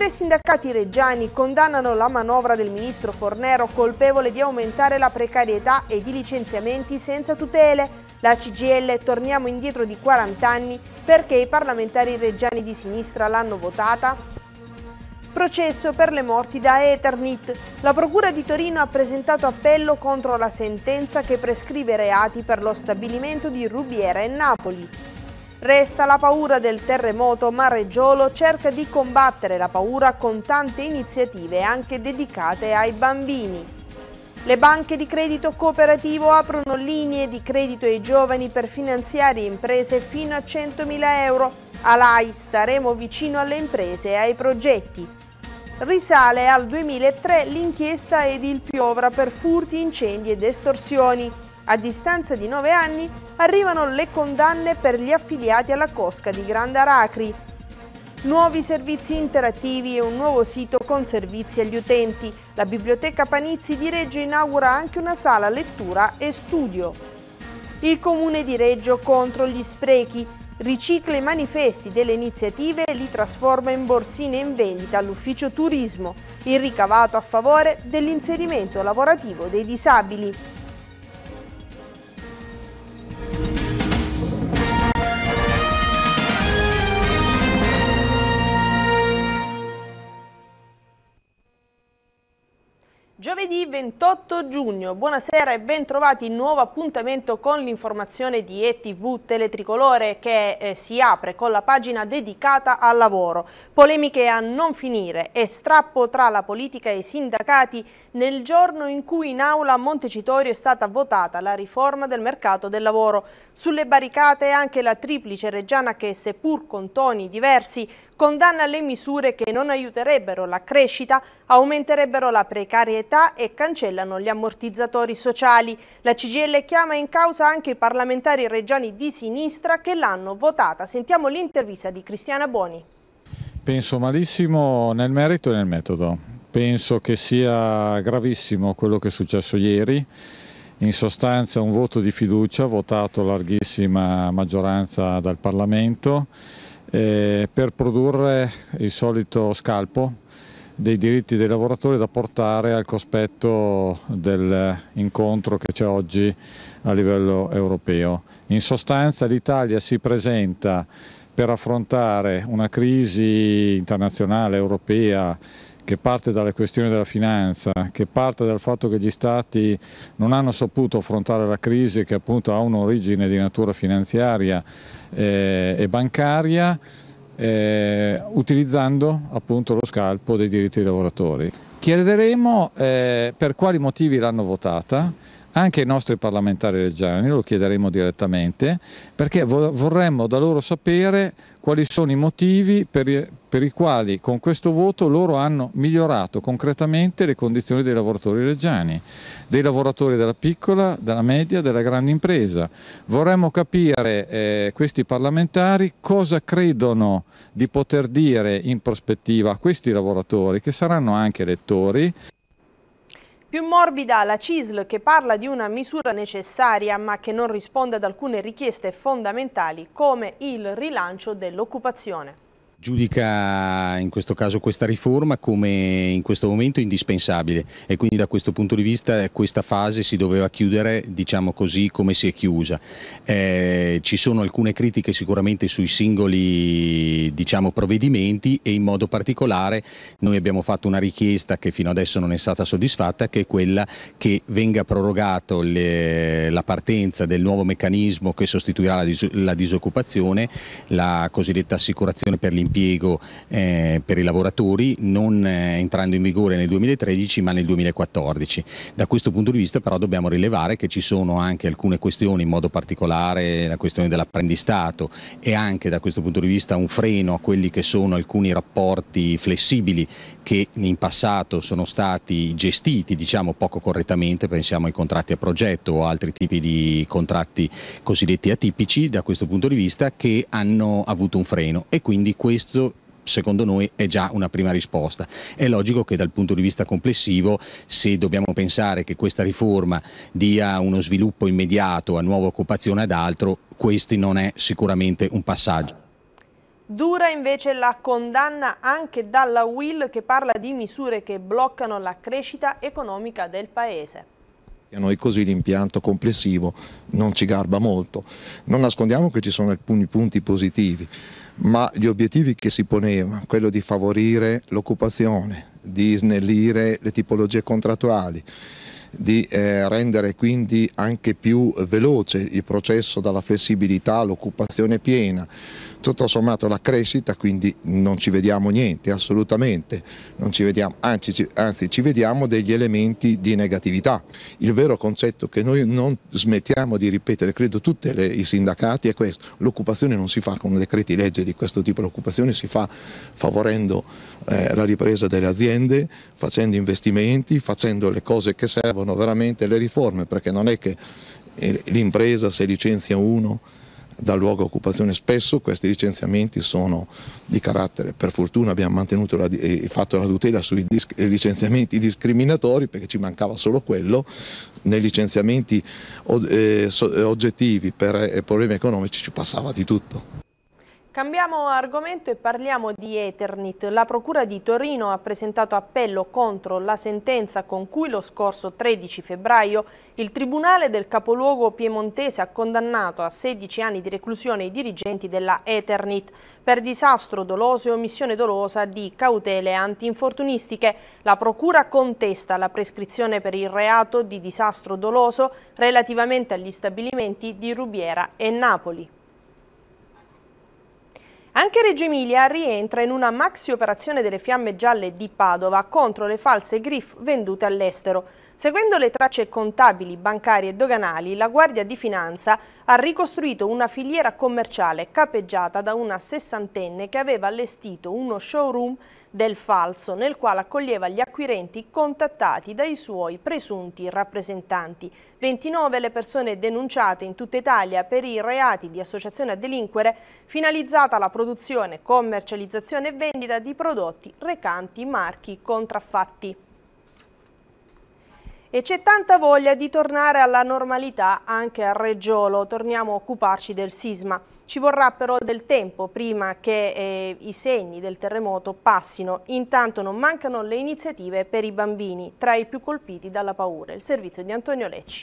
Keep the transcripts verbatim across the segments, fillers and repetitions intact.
Tre sindacati reggiani condannano la manovra del ministro Fornero, colpevole di aumentare la precarietà e di licenziamenti senza tutele. La C G I L: torniamo indietro di quaranta anni perché i parlamentari reggiani di sinistra l'hanno votata. Processo per le morti da Eternit. La Procura di Torino ha presentato appello contro la sentenza che prescrive reati per lo stabilimento di Rubiera e Napoli. Resta la paura del terremoto, ma Reggiolo cerca di combattere la paura con tante iniziative anche dedicate ai bambini. Le banche di credito cooperativo aprono linee di credito ai giovani per finanziare imprese fino a centomila euro. A L A I: staremo vicino alle imprese e ai progetti. Risale al duemilatré l'inchiesta Edil Piovra per furti, incendi ed estorsioni. A distanza di nove anni arrivano le condanne per gli affiliati alla cosca di Grande Aracri. Nuovi servizi interattivi e un nuovo sito con servizi agli utenti. La Biblioteca Panizzi di Reggio inaugura anche una sala lettura e studio. Il Comune di Reggio contro gli sprechi. Ricicla i manifesti delle iniziative e li trasforma in borsine in vendita all'ufficio turismo. Il ricavato a favore dell'inserimento lavorativo dei disabili. Giovedì ventotto giugno, buonasera e ben trovati in nuovo appuntamento con l'informazione di E T V Teletricolore che eh, si apre con la pagina dedicata al lavoro. Polemiche a non finire e strappo tra la politica e i sindacati nel giorno in cui in aula a Montecitorio è stata votata la riforma del mercato del lavoro. Sulle barricate anche la triplice reggiana che, seppur con toni diversi, condanna le misure che non aiuterebbero la crescita, aumenterebbero la precarietà e cancellano gli ammortizzatori sociali. La C G I L chiama in causa anche i parlamentari reggiani di sinistra che l'hanno votata. Sentiamo l'intervista di Cristiana Boni. Penso malissimo nel merito e nel metodo. Penso che sia gravissimo quello che è successo ieri. In sostanza un voto di fiducia votato a larghissima maggioranza dal Parlamento eh, per produrre il solito scalpo dei diritti dei lavoratori da portare al cospetto dell'incontro che c'è oggi a livello europeo. In sostanza l'Italia si presenta per affrontare una crisi internazionale, europea, che parte dalle questioni della finanza, che parte dal fatto che gli Stati non hanno saputo affrontare la crisi che appunto ha un'origine di natura finanziaria eh, e bancaria, eh, utilizzando appunto lo scalpo dei diritti dei lavoratori. Chiederemo eh, per quali motivi l'hanno votata, anche ai nostri parlamentari reggiani, lo chiederemo direttamente, perché vorremmo da loro sapere quali sono i motivi per i, per i quali con questo voto loro hanno migliorato concretamente le condizioni dei lavoratori reggiani, dei lavoratori della piccola, della media, della grande impresa. Vorremmo capire eh, questi parlamentari cosa credono di poter dire in prospettiva a questi lavoratori, che saranno anche elettori. Più morbida la C I S L, che parla di una misura necessaria ma che non risponde ad alcune richieste fondamentali come il rilancio dell'occupazione. Giudica in questo caso questa riforma come in questo momento indispensabile e quindi da questo punto di vista questa fase si doveva chiudere, diciamo così, come si è chiusa. Eh, ci sono alcune critiche sicuramente sui singoli, diciamo, provvedimenti e in modo particolare noi abbiamo fatto una richiesta che fino adesso non è stata soddisfatta, che è quella che venga prorogato le, la partenza del nuovo meccanismo che sostituirà la, dis la disoccupazione, la cosiddetta assicurazione per l'impiego impiego eh, per i lavoratori, non eh, entrando in vigore nel duemilatredici ma nel duemilaquattordici. Da questo punto di vista però dobbiamo rilevare che ci sono anche alcune questioni, in modo particolare la questione dell'apprendistato e anche da questo punto di vista un freno a quelli che sono alcuni rapporti flessibili che in passato sono stati gestiti, diciamo, poco correttamente, pensiamo ai contratti a progetto o altri tipi di contratti cosiddetti atipici, da questo punto di vista, che hanno avuto un freno e quindi questo Questo secondo noi è già una prima risposta. È logico che dal punto di vista complessivo, se dobbiamo pensare che questa riforma dia uno sviluppo immediato a nuova occupazione ad altro, questo non è sicuramente un passaggio. Dura invece la condanna anche dalla U I L, che parla di misure che bloccano la crescita economica del Paese. A noi così l'impianto complessivo non ci garba molto. Non nascondiamo che ci sono alcuni punti positivi, ma gli obiettivi che si poneva, quello di favorire l'occupazione, di snellire le tipologie contrattuali, di eh, rendere quindi anche più veloce il processo dalla flessibilità all'occupazione piena, tutto sommato la crescita, quindi non ci vediamo niente, assolutamente, non ci vediamo, anzi, ci, anzi ci vediamo degli elementi di negatività. Il vero concetto che noi non smettiamo di ripetere, credo tutti le, i sindacati, è questo: l'occupazione non si fa con decreti legge di questo tipo, l'occupazione si fa favorendo eh, la ripresa delle aziende, facendo investimenti, facendo le cose che servono veramente, le riforme, perché non è che eh, l'impresa se licenzia uno dal luogo occupazione, spesso questi licenziamenti sono di carattere, per fortuna abbiamo mantenuto la, eh, fatto la tutela sui dis, eh, licenziamenti discriminatori, perché ci mancava solo quello. Nei licenziamenti eh, so, oggettivi per eh, problemi economici ci passava di tutto. Cambiamo argomento e parliamo di Eternit. La Procura di Torino ha presentato appello contro la sentenza con cui lo scorso tredici febbraio il Tribunale del capoluogo piemontese ha condannato a sedici anni di reclusione i dirigenti della Eternit per disastro doloso e omissione dolosa di cautele antinfortunistiche. La Procura contesta la prescrizione per il reato di disastro doloso relativamente agli stabilimenti di Rubiera e Napoli. Anche Reggio Emilia rientra in una maxi operazione delle Fiamme Gialle di Padova contro le false Grif vendute all'estero. Seguendo le tracce contabili, bancarie e doganali, la Guardia di Finanza ha ricostruito una filiera commerciale capeggiata da una sessantenne che aveva allestito uno showroom del falso nel quale accoglieva gli acquirenti contattati dai suoi presunti rappresentanti. ventinove le persone denunciate in tutta Italia per i reati di associazione a delinquere finalizzata alla produzione, commercializzazione e vendita di prodotti recanti marchi contraffatti. E c'è tanta voglia di tornare alla normalità anche a Reggiolo. Torniamo a occuparci del sisma. Ci vorrà però del tempo prima che eh, i segni del terremoto passino. Intanto non mancano le iniziative per i bambini, tra i più colpiti dalla paura. Il servizio di Antonio Lecci.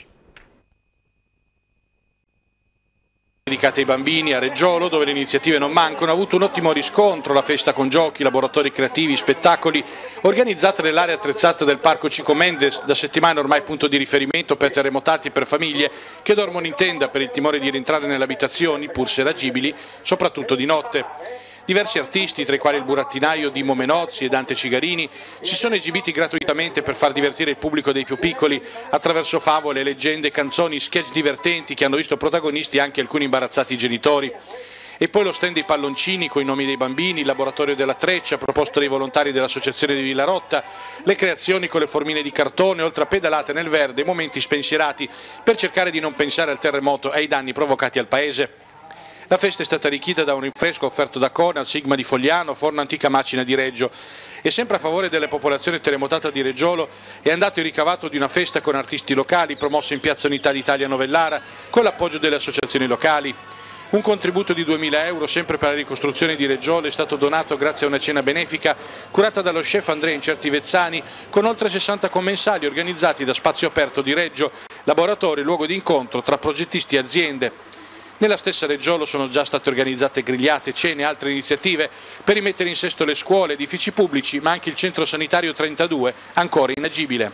Dedicate ai bambini a Reggiolo, dove le iniziative non mancano, ha avuto un ottimo riscontro la festa con giochi, laboratori creativi, spettacoli organizzata nell'area attrezzata del Parco Cico Mendes, da settimane ormai punto di riferimento per terremotati e per famiglie che dormono in tenda per il timore di rientrare nelle abitazioni, pur se ragibili, soprattutto di notte. Diversi artisti, tra i quali il burattinaio Dimo Menozzi e Dante Cigarini, si sono esibiti gratuitamente per far divertire il pubblico dei più piccoli attraverso favole, leggende, canzoni, sketch divertenti che hanno visto protagonisti anche alcuni imbarazzati genitori. E poi lo stand dei palloncini con i nomi dei bambini, il laboratorio della treccia proposto dai volontari dell'associazione di Villarotta, le creazioni con le formine di cartone, oltre a pedalate nel verde, momenti spensierati per cercare di non pensare al terremoto e ai danni provocati al paese. La festa è stata arricchita da un rinfresco offerto da Conal, Sigma di Fogliano, Forno Antica Macina di Reggio e sempre a favore della popolazione terremotata di Reggiolo è andato il ricavato di una festa con artisti locali promossa in Piazza Unità d'Italia Novellara con l'appoggio delle associazioni locali. Un contributo di duemila euro sempre per la ricostruzione di Reggiolo è stato donato grazie a una cena benefica curata dallo chef Andrea Incerti-Vezzani con oltre sessanta commensali organizzati da Spazio Aperto di Reggio, laboratorio e luogo di incontro tra progettisti e aziende. Nella stessa Reggiolo sono già state organizzate grigliate, cene e altre iniziative per rimettere in sesto le scuole, edifici pubblici, ma anche il centro sanitario trentadue, ancora inagibile.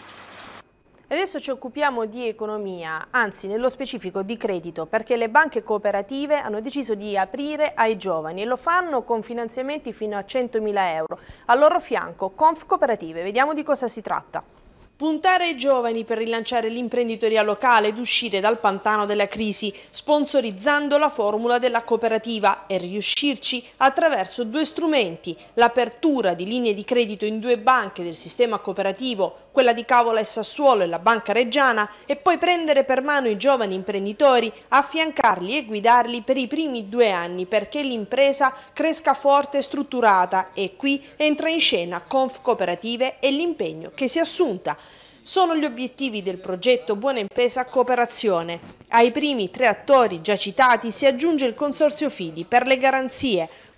Adesso ci occupiamo di economia, anzi nello specifico di credito, perché le banche cooperative hanno deciso di aprire ai giovani e lo fanno con finanziamenti fino a centomila euro. Al loro fianco Conf Cooperative, vediamo di cosa si tratta. Puntare ai giovani per rilanciare l'imprenditoria locale ed uscire dal pantano della crisi, sponsorizzando la formula della cooperativa e riuscirci attraverso due strumenti, l'apertura di linee di credito in due banche del sistema cooperativo, quella di Cavola e Sassuolo e la Banca Reggiana, e poi prendere per mano i giovani imprenditori, affiancarli e guidarli per i primi due anni perché l'impresa cresca forte e strutturata, e qui entra in scena Conf Cooperative e l'impegno che si è assunta. Sono gli obiettivi del progetto Buona Impresa Cooperazione. Ai primi tre attori già citati si aggiunge il Consorzio Fidi per le garanzie,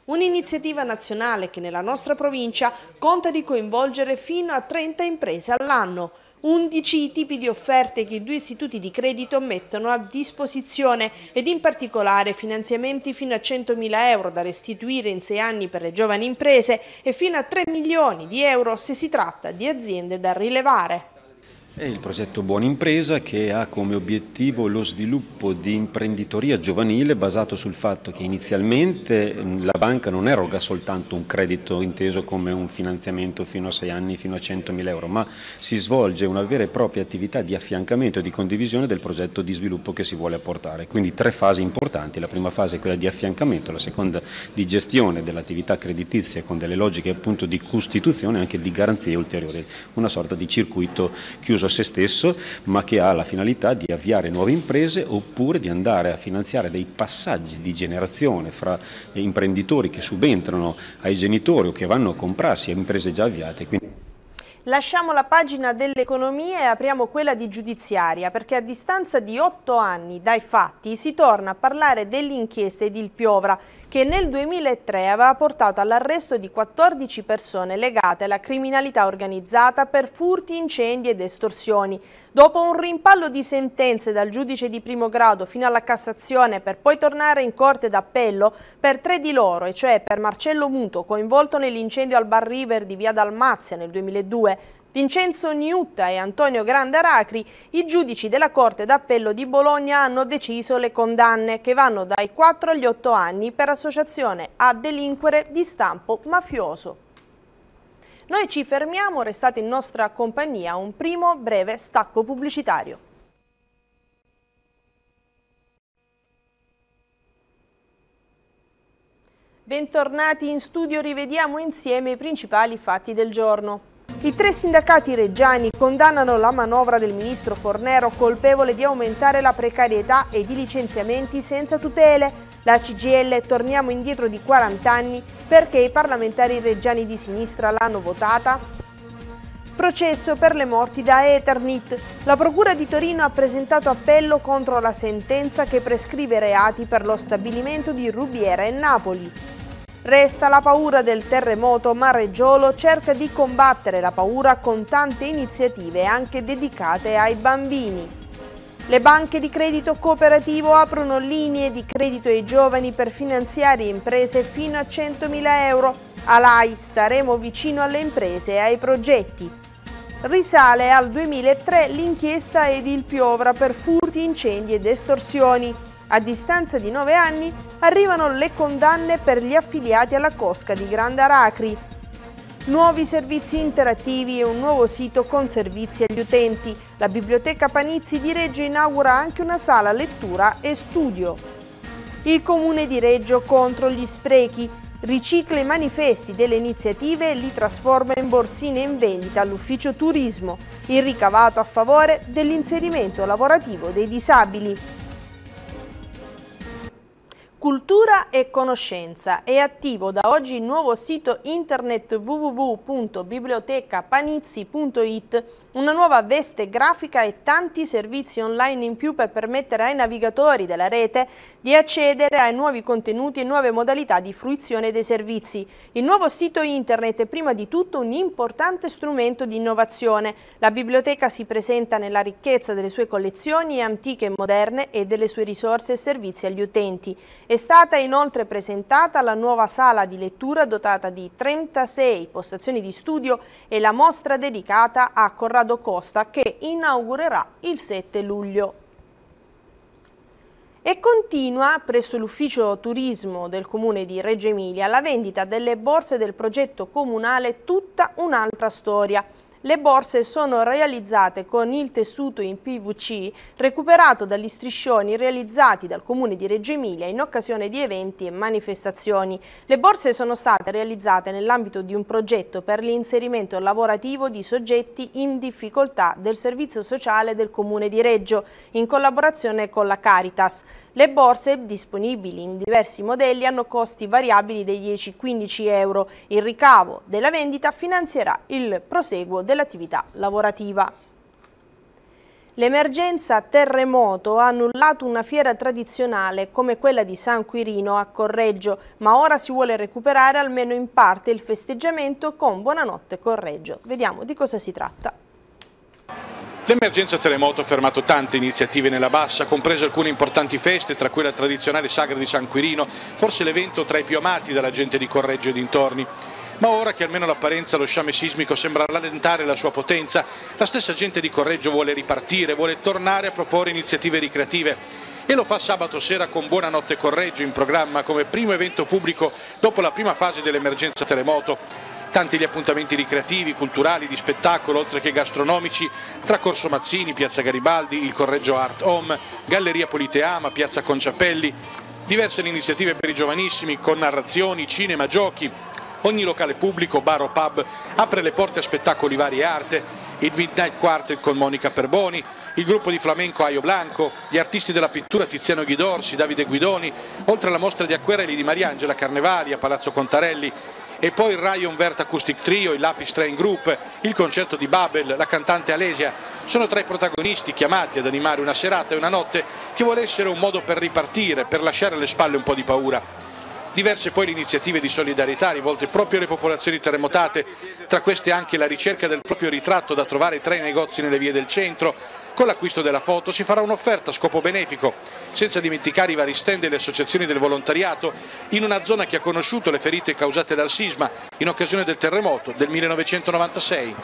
Un'iniziativa nazionale che nella nostra provincia conta di coinvolgere fino a trenta imprese all'anno. undici i tipi di offerte che i due istituti di credito mettono a disposizione ed in particolare finanziamenti fino a centomila euro da restituire in sei anni per le giovani imprese e fino a tre milioni di euro se si tratta di aziende da rilevare. È il progetto Buona Impresa che ha come obiettivo lo sviluppo di imprenditoria giovanile basato sul fatto che inizialmente la banca non eroga soltanto un credito inteso come un finanziamento fino a sei anni, fino a centomila euro, ma si svolge una vera e propria attività di affiancamento e di condivisione del progetto di sviluppo che si vuole apportare. Quindi tre fasi importanti: la prima fase è quella di affiancamento, la seconda di gestione dell'attività creditizia con delle logiche appunto di costituzione e anche di garanzie ulteriori, una sorta di circuito chiuso a se stesso, ma che ha la finalità di avviare nuove imprese oppure di andare a finanziare dei passaggi di generazione fra imprenditori che subentrano ai genitori o che vanno a comprarsi a imprese già avviate. Quindi... Lasciamo la pagina dell'economia e apriamo quella di giudiziaria, perché a distanza di otto anni dai fatti si torna a parlare dell'inchiesta Edil Piovra, che nel duemilatré aveva portato all'arresto di quattordici persone legate alla criminalità organizzata per furti, incendi ed estorsioni. Dopo un rimpallo di sentenze dal giudice di primo grado fino alla Cassazione per poi tornare in Corte d'Appello per tre di loro, e cioè per Marcello Muto, coinvolto nell'incendio al Bar River di Via Dalmazia nel duemiladue, Vincenzo Niutta e Antonio Grandaracri, i giudici della Corte d'Appello di Bologna hanno deciso le condanne, che vanno dai quattro agli otto anni per associazione a delinquere di stampo mafioso. Noi ci fermiamo, restate in nostra compagnia, un primo breve stacco pubblicitario. Bentornati in studio, rivediamo insieme i principali fatti del giorno. I tre sindacati reggiani condannano la manovra del ministro Fornero colpevole di aumentare la precarietà e di licenziamenti senza tutele. La C G I L torniamo indietro di quaranta anni perché i parlamentari reggiani di sinistra l'hanno votata. Processo per le morti da Eternit. La Procura di Torino ha presentato appello contro la sentenza che prescrive reati per lo stabilimento di Rubiera e Napoli. Resta la paura del terremoto, ma Reggiolo cerca di combattere la paura con tante iniziative anche dedicate ai bambini. Le banche di credito cooperativo aprono linee di credito ai giovani per finanziare imprese fino a centomila euro. A L A I staremo vicino alle imprese e ai progetti. Risale al duemilatré l'inchiesta Edil Piovra per furti, incendi ed estorsioni. A distanza di nove anni arrivano le condanne per gli affiliati alla cosca di Grandaracri. Nuovi servizi interattivi e un nuovo sito con servizi agli utenti. La Biblioteca Panizzi di Reggio inaugura anche una sala lettura e studio. Il Comune di Reggio contro gli sprechi. Ricicla i manifesti delle iniziative e li trasforma in borsine in vendita all'ufficio turismo. Il ricavato a favore dell'inserimento lavorativo dei disabili. Cultura e conoscenza. È attivo da oggi il nuovo sito internet w w w punto biblioteca panizzi punto it, una nuova veste grafica e tanti servizi online in più per permettere ai navigatori della rete di accedere ai nuovi contenuti e nuove modalità di fruizione dei servizi. Il nuovo sito internet è prima di tutto un importante strumento di innovazione. La biblioteca si presenta nella ricchezza delle sue collezioni antiche e moderne e delle sue risorse e servizi agli utenti. È stata inoltre presentata la nuova sala di lettura dotata di trentasei postazioni di studio e la mostra dedicata a Corrado Costa che inaugurerà il sette luglio. E continua presso l'ufficio turismo del comune di Reggio Emilia la vendita delle borse del progetto comunale Tutta un'altra storia. Le borse sono realizzate con il tessuto in P V C recuperato dagli striscioni realizzati dal Comune di Reggio Emilia in occasione di eventi e manifestazioni. Le borse sono state realizzate nell'ambito di un progetto per l'inserimento lavorativo di soggetti in difficoltà del Servizio Sociale del Comune di Reggio, in collaborazione con la Caritas. Le borse, disponibili in diversi modelli, hanno costi variabili dei dieci quindici euro. Il ricavo della vendita finanzierà il proseguo dell'attività lavorativa. L'emergenza terremoto ha annullato una fiera tradizionale come quella di San Quirino a Correggio, ma ora si vuole recuperare almeno in parte il festeggiamento con Buonanotte Correggio. Vediamo di cosa si tratta. L'emergenza terremoto ha fermato tante iniziative nella Bassa, comprese alcune importanti feste, tra cui la tradizionale sagra di San Quirino, forse l'evento tra i più amati dalla gente di Correggio e dintorni. Ma ora che almeno l'apparenza allo sciame sismico sembra rallentare la sua potenza, la stessa gente di Correggio vuole ripartire, vuole tornare a proporre iniziative ricreative e lo fa sabato sera con Buonanotte Correggio in programma come primo evento pubblico dopo la prima fase dell'emergenza terremoto. Tanti gli appuntamenti ricreativi, culturali, di spettacolo, oltre che gastronomici, tra Corso Mazzini, Piazza Garibaldi, il Correggio Art Home, Galleria Politeama, Piazza Conciapelli, diverse le iniziative per i giovanissimi con narrazioni, cinema, giochi. Ogni locale pubblico, bar o pub, apre le porte a spettacoli vari e arte, il Midnight Quartet con Monica Perboni, il gruppo di flamenco Aio Blanco, gli artisti della pittura Tiziano Ghidorsi, Davide Guidoni, oltre alla mostra di acquerelli di Mariangela Carnevali a Palazzo Contarelli, e poi il Rayon Vert Acoustic Trio, il Lapis Train Group, il concerto di Babel, la cantante Alesia, sono tra i protagonisti chiamati ad animare una serata e una notte che vuole essere un modo per ripartire, per lasciare alle spalle un po' di paura. Diverse poi le iniziative di solidarietà rivolte proprio alle popolazioni terremotate, tra queste anche la ricerca del proprio ritratto da trovare tra i negozi nelle vie del centro. Con l'acquisto della foto si farà un'offerta a scopo benefico, senza dimenticare i vari stand e le associazioni del volontariato, in una zona che ha conosciuto le ferite causate dal sisma in occasione del terremoto del millenovecentonovantasei.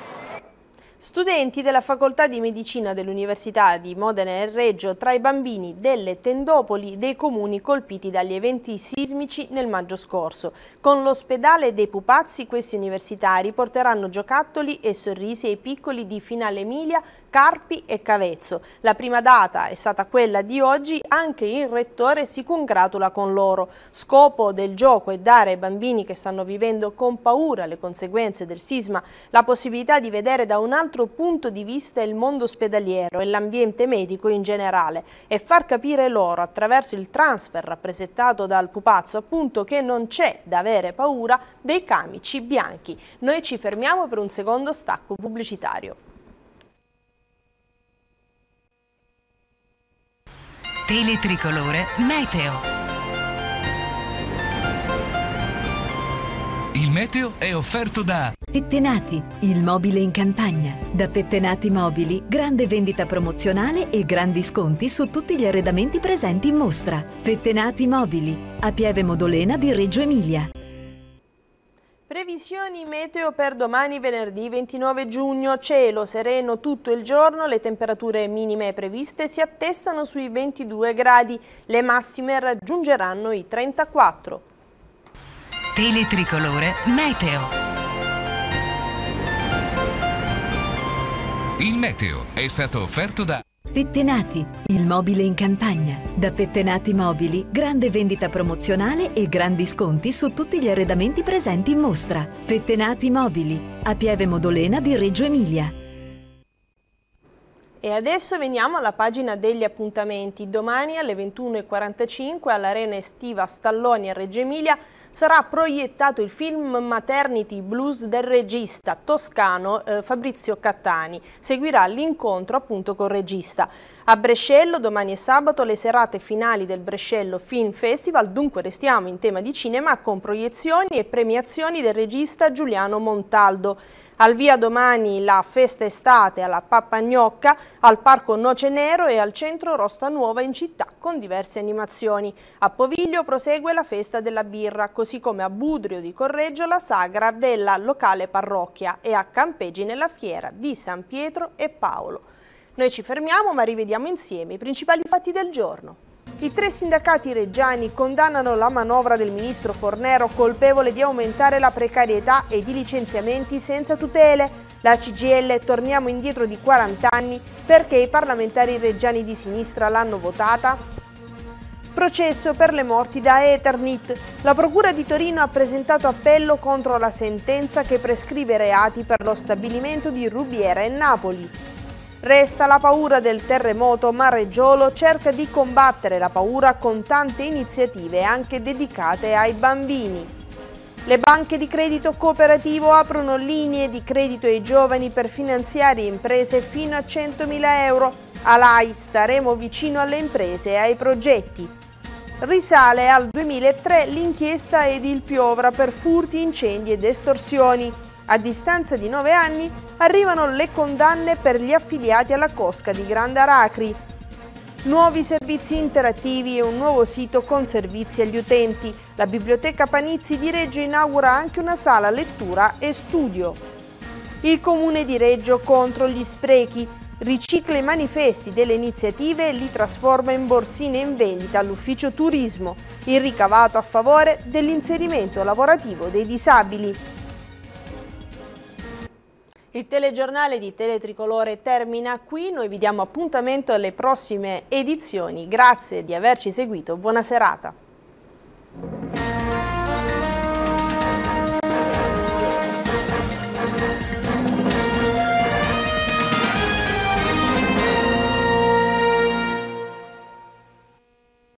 Studenti della Facoltà di Medicina dell'Università di Modena e Reggio tra i bambini delle tendopoli dei comuni colpiti dagli eventi sismici nel maggio scorso. Con l'ospedale dei pupazzi questi universitari porteranno giocattoli e sorrisi ai piccoli di Finale Emilia, Carpi e Cavezzo. La prima data è stata quella di oggi, anche il rettore si congratula con loro. Scopo del gioco è dare ai bambini che stanno vivendo con paura le conseguenze del sisma la possibilità di vedere da un altro punto di vista il mondo ospedaliero e l'ambiente medico in generale e far capire loro attraverso il transfer rappresentato dal pupazzo appunto che non c'è da avere paura dei camici bianchi. Noi ci fermiamo per un secondo stacco pubblicitario. Teletricolore Meteo. Il meteo è offerto da Pettenati, il mobile in campagna. Da Pettenati Mobili, grande vendita promozionale e grandi sconti su tutti gli arredamenti presenti in mostra. Pettenati Mobili, a Pieve Modolena di Reggio Emilia. Previsioni meteo per domani venerdì ventinove giugno, cielo sereno tutto il giorno, le temperature minime previste si attestano sui ventidue gradi, le massime raggiungeranno i trentaquattro. Teletricolore Meteo. Il meteo è stato offerto da Pettenati, il mobile in campagna. Da Pettenati Mobili, grande vendita promozionale e grandi sconti su tutti gli arredamenti presenti in mostra. Pettenati Mobili, a Pieve Modolena di Reggio Emilia. E adesso veniamo alla pagina degli appuntamenti. Domani alle ventuno e quarantacinque all'Arena Estiva Stalloni a Reggio Emilia sarà proiettato il film Maternity Blues del regista toscano eh, Fabrizio Cattani. Seguirà l'incontro appunto col regista. A Brescello domani e sabato le serate finali del Brescello Film Festival, dunque restiamo in tema di cinema con proiezioni e premiazioni del regista Giuliano Montaldo. Al via domani la festa estate alla Pappagnocca, al Parco Noce Nero e al Centro Rosta Nuova in città con diverse animazioni. A Poviglio prosegue la festa della birra, così come a Budrio di Correggio la sagra della locale parrocchia e a Campeggi nella fiera di San Pietro e Paolo. Noi ci fermiamo ma rivediamo insieme i principali fatti del giorno. I tre sindacati reggiani condannano la manovra del ministro Fornero colpevole di aumentare la precarietà e di licenziamenti senza tutele. La C G I L torniamo indietro di quaranta anni perché i parlamentari reggiani di sinistra l'hanno votata. Processo per le morti da Eternit. La Procura di Torino ha presentato appello contro la sentenza che prescrive reati per lo stabilimento di Rubiera e Napoli. Resta la paura del terremoto, ma Reggiolo cerca di combattere la paura con tante iniziative anche dedicate ai bambini. Le banche di credito cooperativo aprono linee di credito ai giovani per finanziare imprese fino a centomila euro. A L A I staremo vicino alle imprese e ai progetti. Risale al duemilatré l'inchiesta Edil Piovra per furti, incendi ed estorsioni. A distanza di nove anni arrivano le condanne per gli affiliati alla cosca di Grande Aracri. Nuovi servizi interattivi e un nuovo sito con servizi agli utenti. La Biblioteca Panizzi di Reggio inaugura anche una sala lettura e studio. Il Comune di Reggio contro gli sprechi. Ricicla i manifesti delle iniziative e li trasforma in borsine in vendita all'ufficio turismo. Il ricavato a favore dell'inserimento lavorativo dei disabili. Il telegiornale di Teletricolore termina qui, noi vi diamo appuntamento alle prossime edizioni. Grazie di averci seguito, buona serata.